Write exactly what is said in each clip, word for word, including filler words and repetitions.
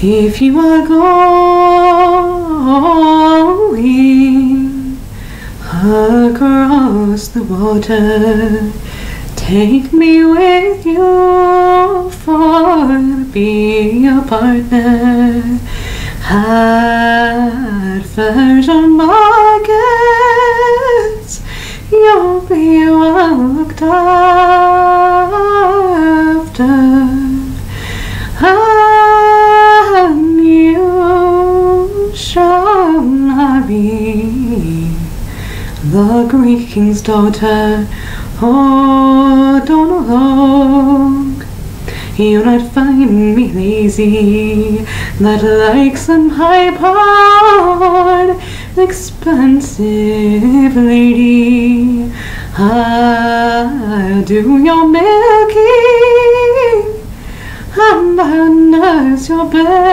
If you are going across the water, take me with you for to be a partner. At Fashion markets, you'll be looked after, and you shall marry the Greek king's daughter. Oh, Donal Og, you'll not find me lazy, that like some high-powered, expensive lady. I'll do your milking, and I'll nurse your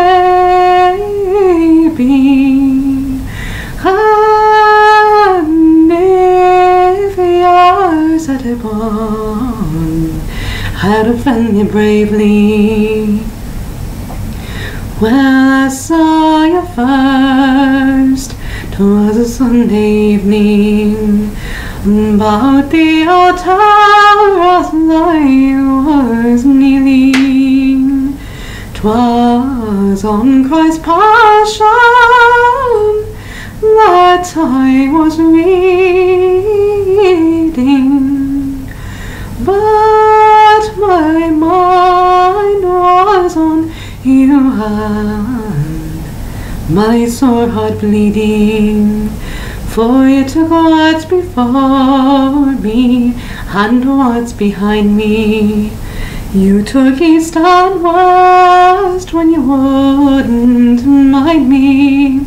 baby. And if you're set upon how to defend you bravely, well, I saw you first, 'twas a Sunday evening, about the altar as I was kneeling. 'Twas on Christ's passion that I was reading, but my mind was on you and my sore heart bleeding. For you took what's before me and what's behind me. You took east and west when you wouldn't mind me.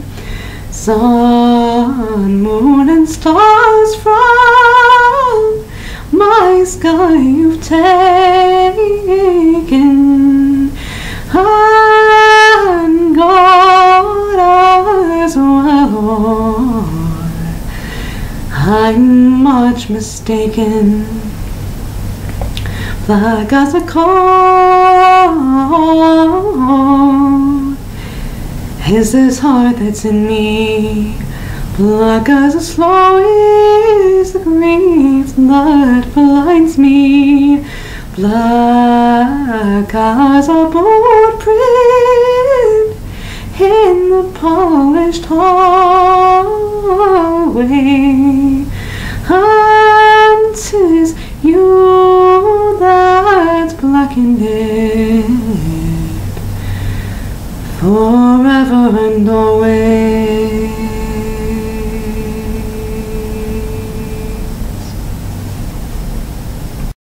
Sun, moon and stars from my sky you've taken, and God as well. I'm much mistaken. Black as a coal is this heart that's in me. Black as a slow is the grief that blinds me. Black as a bold print in the polished hallway, and 'tis you that's blackened it forever and always.